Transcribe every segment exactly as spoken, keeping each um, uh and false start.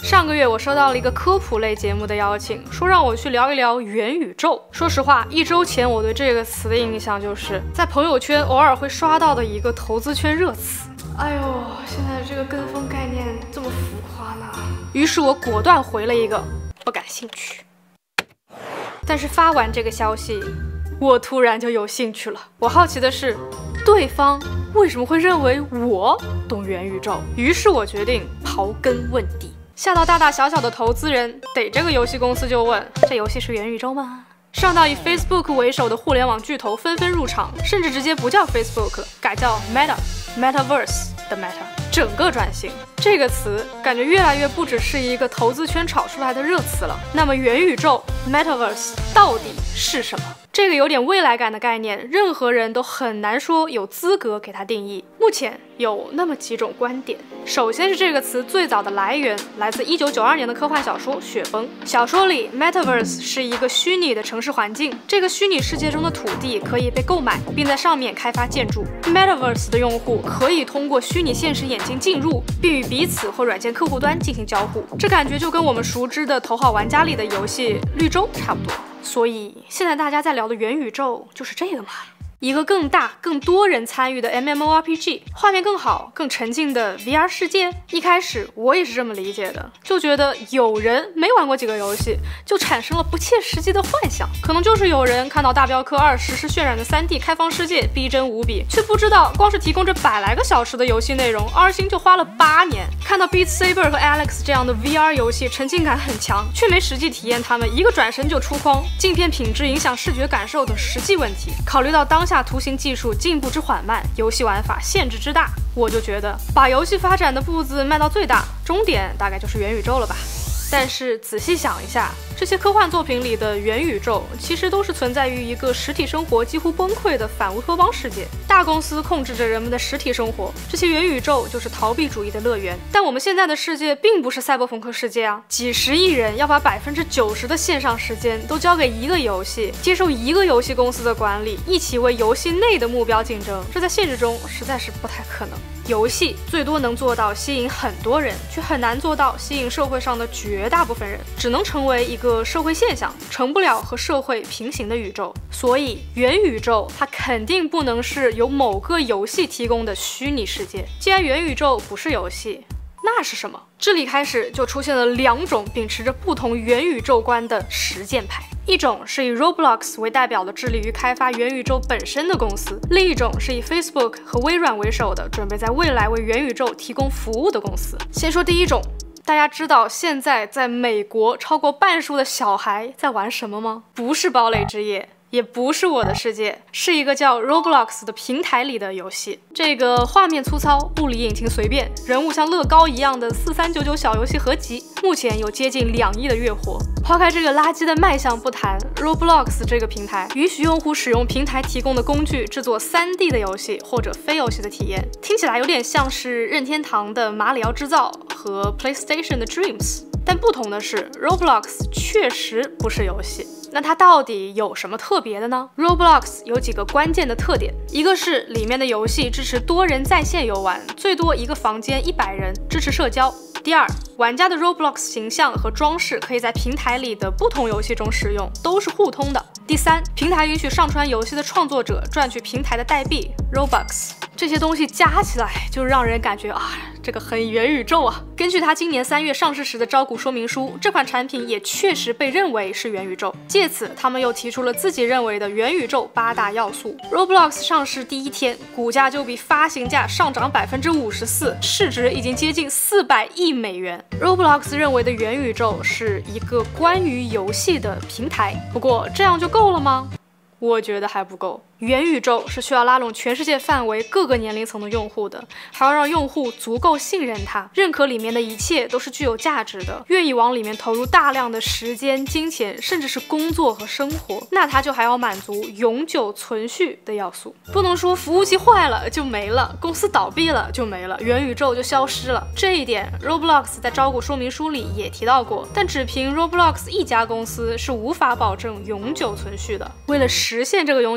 上个月我收到了一个科普类节目的邀请，说让我去聊一聊元宇宙。说实话，一周前我对这个词的印象就是在朋友圈偶尔会刷到的一个投资圈热词。哎呦，现在这个跟风概念这么浮夸呢？于是我果断回了一个不感兴趣。但是发完这个消息，我突然就有兴趣了。我好奇的是，对方为什么会认为我懂元宇宙？于是我决定刨根问底。下到大大小小的投资人，逮这个游戏公司就问：这游戏是元宇宙吗？上到以 Facebook 为首的互联网巨头纷纷入场，甚至直接不叫 Facebook 了，改叫 Meta、Metaverse 的 Meta。整个转型这个词感觉越来越不只是一个投资圈炒出来的热词了。那么元宇宙 Metaverse 到底是什么？这个有点未来感的概念，任何人都很难说有资格给它定义。目前有那么几种观点。首先是这个词最早的来源来自一九九二年的科幻小说《雪崩》。小说里 Metaverse 是一个虚拟的城市环境，这个虚拟世界中的土地可以被购买，并在上面开发建筑。Metaverse 的用户可以通过虚拟现实眼镜进入，并与彼此或软件客户端进行交互。这感觉就跟我们熟知的头号玩家里的游戏绿洲差不多。所以现在大家在聊的元宇宙就是这个嘛，一个更大更多人参与的 M M O R P G， 画面更好更沉浸的 V R 世界。一开始我也是这么理解的，就觉得有人没玩过几个游戏就产生了不切实际的幻想，可能就是有人看到大镖客二实时渲染的 三 D 开放世界逼真无比，却不知道光是提供这百来个小时的游戏内容，R星就花了八年。看到 Beat Saber 和 Alex 这样的 V R 游戏沉浸感很强，却没实际体验它们，一个转身就出框，镜片品质影响视觉感受等实际问题。考虑到当下图形技术进步之缓慢，游戏玩法限制之大，我就觉得把游戏发展的步子迈到最大，终点大概就是元宇宙了吧。但是仔细想一下，这些科幻作品里的元宇宙其实都是存在于一个实体生活几乎崩溃的反乌托邦世界，大公司控制着人们的实体生活，这些元宇宙就是逃避主义的乐园。但我们现在的世界并不是赛博朋克世界啊，几十亿人要把百分之九十的线上时间都交给一个游戏，接受一个游戏公司的管理，一起为游戏内的目标竞争，这在现实中实在是不太可能。游戏最多能做到吸引很多人，却很难做到吸引社会上的绝大部分人，只能成为一个社会现象，成不了和社会平行的宇宙。所以元宇宙它肯定不能是由某个游戏提供的虚拟世界。既然元宇宙不是游戏，那是什么？这里开始就出现了两种秉持着不同元宇宙观的实践派。一种是以 Roblox 为代表的致力于开发元宇宙本身的公司，另一种是以 Facebook 和微软为首的准备在未来为元宇宙提供服务的公司。先说第一种，大家知道现在在美国超过半数的小孩在玩什么吗？不是堡垒之夜，也不是我的世界，是一个叫 Roblox 的平台里的游戏。这个画面粗糙，物理引擎随便，人物像乐高一样的四三九九小游戏合集，目前有接近两亿的月活。抛开这个垃圾的卖相不谈， Roblox 这个平台允许用户使用平台提供的工具制作 三 D 的游戏或者非游戏的体验，听起来有点像是任天堂的马里奥制造和 PlayStation 的 Dreams。但不同的是 Roblox 确实不是游戏。那它到底有什么特别的呢？ Roblox 有几个关键的特点，一个是里面的游戏支持多人在线游玩，最多一个房间一百人，支持社交。第二，玩家的 Roblox 形象和装饰可以在平台里的不同游戏中使用，都是互通的。第三，平台允许上传游戏的创作者赚取平台的代币 Robux。 这些东西加起来就让人感觉啊，这个很元宇宙啊。根据它今年三月上市时的招股说明书，这款产品也确实被认为是元宇宙。借此他们又提出了自己认为的元宇宙八大要素。 Roblox 上市第一天，股价就比发行价上涨百分之五十四，市值已经接近四百亿美元。 Roblox 认为的元宇宙是一个关于游戏的平台。不过这样就够了吗？我觉得还不够。元宇宙是需要拉拢全世界范围各个年龄层的用户的，还要让用户足够信任它，认可里面的一切都是具有价值的，愿意往里面投入大量的时间、金钱，甚至是工作和生活。那它就还要满足永久存续的要素，不能说服务器坏了就没了，公司倒闭了就没了，元宇宙就消失了。这一点 Roblox 在招股说明书里也提到过，但只凭 Roblox 一家公司是无法保证永久存续的。为了实现这个永久性，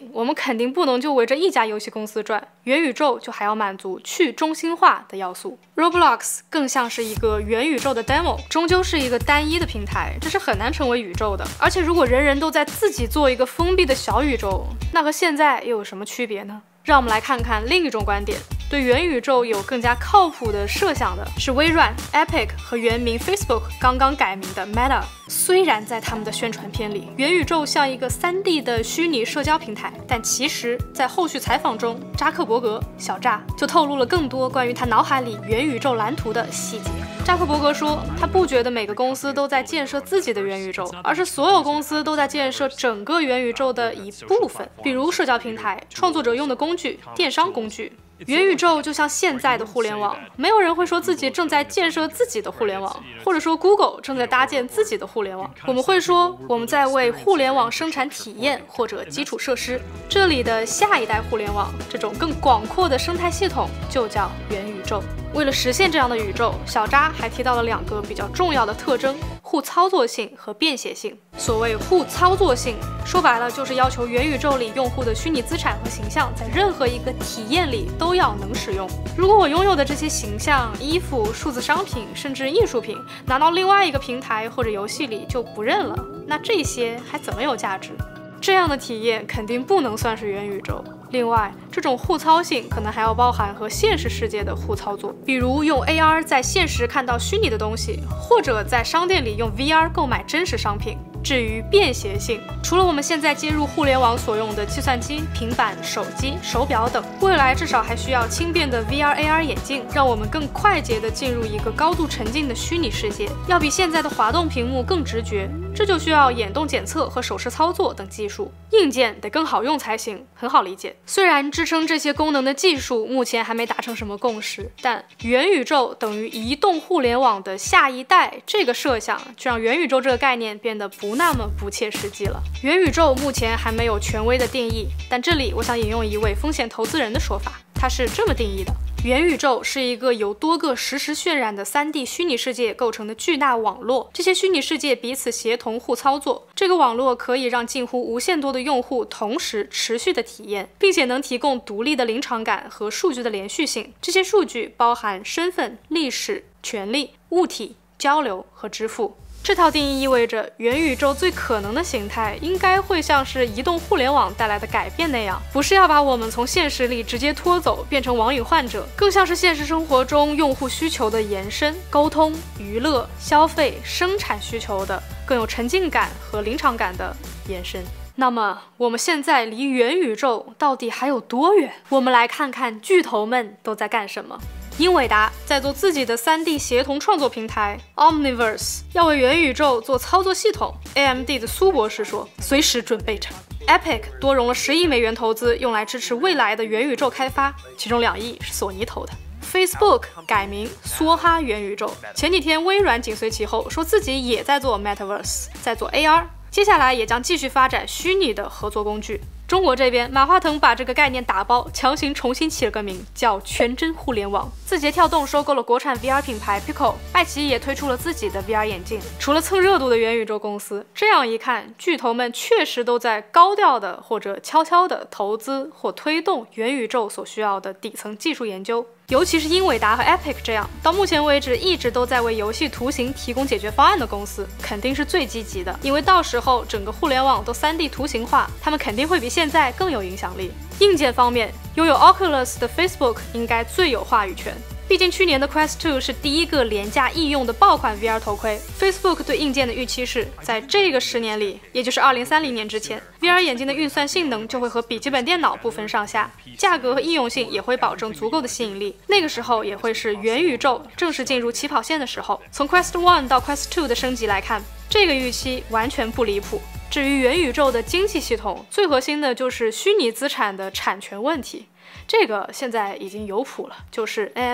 行，我们肯定不能就围着一家游戏公司转，元宇宙就还要满足去中心化的要素。Roblox 更像是一个元宇宙的 demo， 终究是一个单一的平台，这是很难成为宇宙的。而且如果人人都在自己做一个封闭的小宇宙，那和现在又有什么区别呢？让我们来看看另一种观点，对元宇宙有更加靠谱的设想的是微软、Epic 和原名 Facebook 刚刚改名的 Meta。虽然在他们的宣传片里，元宇宙像一个 三 D 的虚拟社交平台，但其实在后续采访中，扎克伯格小扎就透露了更多关于他脑海里元宇宙蓝图的细节。扎克伯格说，他不觉得每个公司都在建设自己的元宇宙，而是所有公司都在建设整个元宇宙的一部分，比如社交平台、创作者用的工具、电商工具。元宇宙就像现在的互联网，没有人会说自己正在建设自己的互联网，或者说 Google 正在搭建自己的互联网。我们会说我们在为互联网生产体验或者基础设施。这里的下一代互联网，这种更广阔的生态系统就叫元宇宙。为了实现这样的宇宙，小扎还提到了两个比较重要的特征：互操作性和便携性。所谓互操作性，说白了就是要求元宇宙里用户的虚拟资产和形象在任何一个体验里都要能使用。如果我拥有的这些形象、衣服、数字商品，甚至艺术品，拿到另外一个平台或者游戏里就不认了，那这些还怎么有价值？这样的体验肯定不能算是元宇宙。另外，这种互操性可能还要包含和现实世界的互操作，比如用 A R 在现实看到虚拟的东西，或者在商店里用 V R 购买真实商品。至于便携性，除了我们现在接入互联网所用的计算机、平板、手机、手表等，未来至少还需要轻便的 V R A R 眼镜，让我们更快捷地进入一个高度沉浸的虚拟世界，要比现在的滑动屏幕更直觉。这就需要眼动检测和手势操作等技术，硬件得更好用才行。很好理解，虽然支撑这些功能的技术目前还没达成什么共识，但元宇宙等于移动互联网的下一代这个设想，就让元宇宙这个概念变得不那么不切实际了。元宇宙目前还没有权威的定义，但这里我想引用一位风险投资人的说法，他是这么定义的：元宇宙是一个由多个实时渲染的 三 D 虚拟世界构成的巨大网络，这些虚拟世界彼此协同互操作，这个网络可以让近乎无限多的用户同时持续的体验，并且能提供独立的临场感和数据的连续性。这些数据包含身份、历史、权利、物体、交流和支付。这套定义意味着，元宇宙最可能的形态应该会像是移动互联网带来的改变那样，不是要把我们从现实里直接拖走，变成网瘾患者，更像是现实生活中用户需求的延伸，沟通、娱乐、消费、生产需求的更有沉浸感和临场感的延伸。那么，我们现在离元宇宙到底还有多远？我们来看看巨头们都在干什么。英伟达在做自己的 三 D 协同创作平台 Omniverse， 要为元宇宙做操作系统。A M D 的苏博士说，随时准备着。Epic 多融了十亿美元投资，用来支持未来的元宇宙开发，其中两亿是索尼投的。Facebook 改名梭哈元宇宙，前几天微软紧随其后，说自己也在做 Metaverse， 在做 A R， 接下来也将继续发展虚拟的合作工具。中国这边，马化腾把这个概念打包，强行重新起了个名，叫全真互联网。字节跳动收购了国产 V R 品牌 Pico， 爱奇艺也推出了自己的 V R 眼镜。除了蹭热度的元宇宙公司，这样一看，巨头们确实都在高调的或者悄悄的投资或推动元宇宙所需要的底层技术研究。尤其是英伟达和 Epic 这样到目前为止一直都在为游戏图形提供解决方案的公司，肯定是最积极的，因为到时候整个互联网都 三 D 图形化，他们肯定会比现在更有影响力。硬件方面，拥有 Oculus 的 Facebook 应该最有话语权。毕竟去年的 Quest 二是第一个廉价易用的爆款 V R 头盔。Facebook 对硬件的预期是，在这个十年里，也就是二零三零年之前 ，V R 眼镜的运算性能就会和笔记本电脑不分上下，价格和易用性也会保证足够的吸引力。那个时候也会是元宇宙正式进入起跑线的时候。从 Quest 一到 Quest 二的升级来看，这个预期完全不离谱。至于元宇宙的经济系统，最核心的就是虚拟资产的产权问题。这个现在已经有谱了，就是 N F T。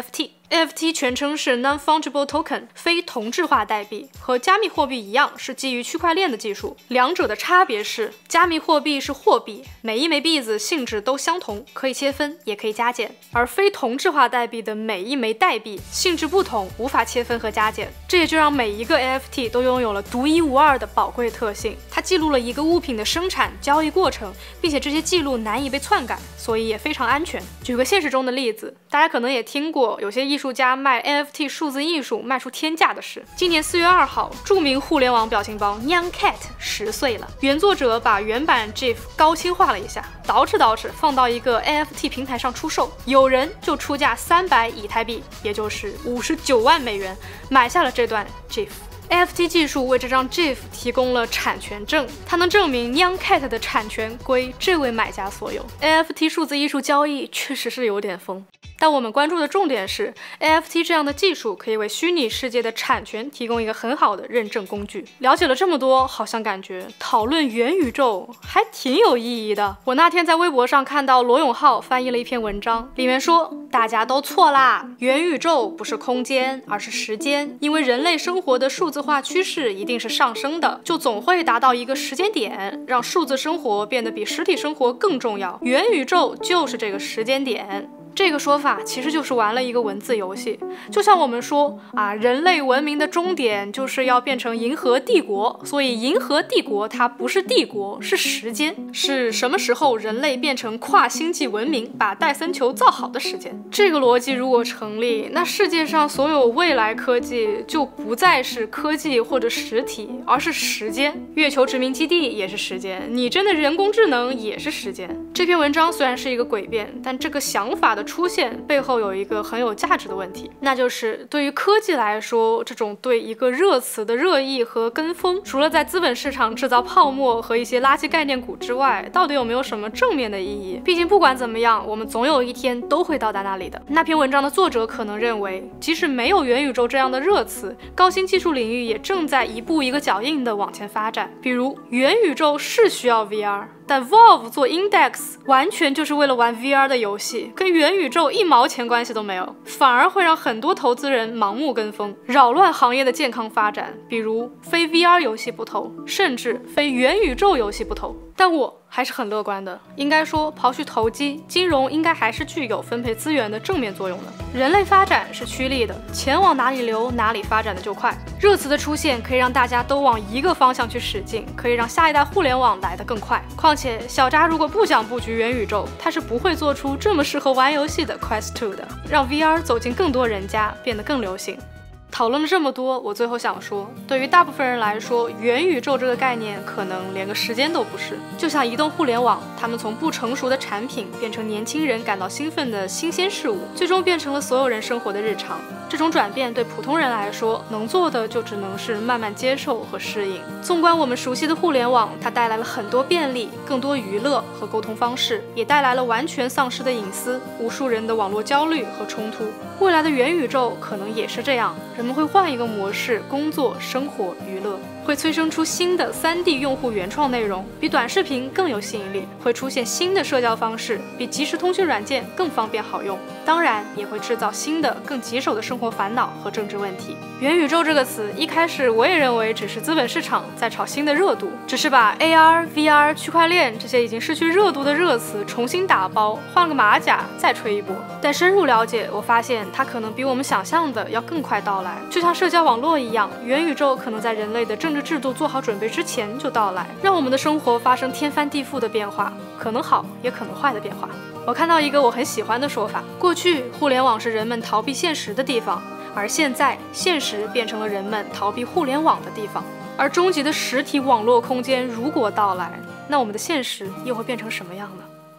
N F T 全称是 Non-Fungible Token， 非同质化代币，和加密货币一样是基于区块链的技术。两者的差别是，加密货币是货币，每一枚币子性质都相同，可以切分，也可以加减；而非同质化代币的每一枚代币性质不同，无法切分和加减。这也就让每一个 N F T 都拥有了独一无二的宝贵特性。它记录了一个物品的生产、交易过程，并且这些记录难以被篡改，所以也非常安全。举个现实中的例子，大家可能也听过，有些艺术家卖 N F T 数字艺术卖出天价的事。今年四月二号，著名互联网表情包 Nyan Cat 十岁了，原作者把原版 GIF 高清化了一下，捯饬捯饬放到一个 N F T 平台上出售，有人就出价三百以太币，也就是五十九万美元，买下了这段 GIF。N F T 技术为这张 GIF 提供了产权证，它能证明 Nyan Cat 的产权归这位买家所有。N F T 数字艺术交易确实是有点疯，但我们关注的重点是 N F T 这样的技术可以为虚拟世界的产权提供一个很好的认证工具。了解了这么多，好像感觉讨论元宇宙还挺有意义的。我那天在微博上看到罗永浩翻译了一篇文章，里面说大家都错啦，元宇宙不是空间，而是时间，因为人类生活的数字化趋势一定是上升的，就总会达到一个时间点，让数字生活变得比实体生活更重要。元宇宙就是这个时间点。这个说法其实就是玩了一个文字游戏，就像我们说啊，人类文明的终点就是要变成银河帝国，所以银河帝国它不是帝国，是时间，是什么时候人类变成跨星际文明，把戴森球造好的时间。这个逻辑如果成立，那世界上所有未来科技就不再是科技或者实体，而是时间。月球殖民基地也是时间，拟真的人工智能也是时间。这篇文章虽然是一个诡辩，但这个想法的出现背后有一个很有价值的问题，那就是对于科技来说，这种对一个热词的热议和跟风，除了在资本市场制造泡沫和一些垃圾概念股之外，到底有没有什么正面的意义？毕竟不管怎么样，我们总有一天都会到达那里的。那篇文章的作者可能认为，即使没有元宇宙这样的热词，高新技术领域也正在一步一个脚印的往前发展。比如元宇宙是需要 V R，但 Valve 做 Index 完全就是为了玩 V R 的游戏，跟元宇宙一毛钱关系都没有，反而会让很多投资人盲目跟风，扰乱行业的健康发展。比如非 V R 游戏不投，甚至非元宇宙游戏不投。但我还是很乐观的，应该说刨去投机，金融应该还是具有分配资源的正面作用的。人类发展是趋利的，钱往哪里流，哪里发展的就快。热词的出现可以让大家都往一个方向去使劲，可以让下一代互联网来得更快。况且小扎如果不想布局元宇宙，他是不会做出这么适合玩游戏的 Quest 二的，让 V R 走进更多人家，变得更流行。讨论了这么多，我最后想说，对于大部分人来说，元宇宙这个概念可能连个时间都不是。就像移动互联网，他们从不成熟的产品变成年轻人感到兴奋的新鲜事物，最终变成了所有人生活的日常。这种转变对普通人来说，能做的就只能是慢慢接受和适应。纵观我们熟悉的互联网，它带来了很多便利，更多娱乐和沟通方式，也带来了完全丧失的隐私，无数人的网络焦虑和冲突。未来的元宇宙可能也是这样，人们会换一个模式工作、生活、娱乐，会催生出新的 三 D 用户原创内容，比短视频更有吸引力，会出现新的社交方式，比即时通讯软件更方便好用。当然，也会制造新的、更棘手的生活烦恼和政治问题。元宇宙这个词，一开始我也认为只是资本市场在炒新的热度，只是把 A R、V R、区块链这些已经失去热度的热词重新打包，换个马甲再吹一波。但深入了解，我发现它可能比我们想象的要更快到来。就像社交网络一样，元宇宙可能在人类的政治制度做好准备之前就到来，让我们的生活发生天翻地覆的变化，可能好也可能坏的变化。我看到一个我很喜欢的说法，过去互联网是人们逃避现实的地方，而现在现实变成了人们逃避互联网的地方。而终极的实体网络空间如果到来，那我们的现实又会变成什么样呢？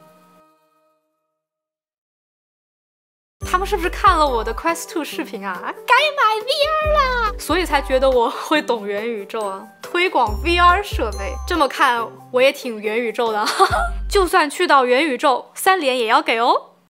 他们是不是看了我的 Quest 二视频啊？该买 V R 啦，所以才觉得我会懂元宇宙啊，推广 V R 设备。这么看，我也挺元宇宙的，就算去到元宇宙，三连也要给哦。